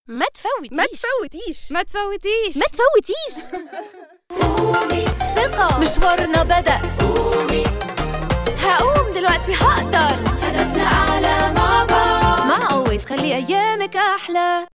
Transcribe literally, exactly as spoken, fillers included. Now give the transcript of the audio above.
ما تفوتيش ما تفوتيش ما تفوتيش ما تفوتيش. قومي ثقة، مشوارنا بدأ. قومي هقوم دلوقتي، هقدر. هدفنا أعلى مع بعض. مع always خلي أيامك أحلى.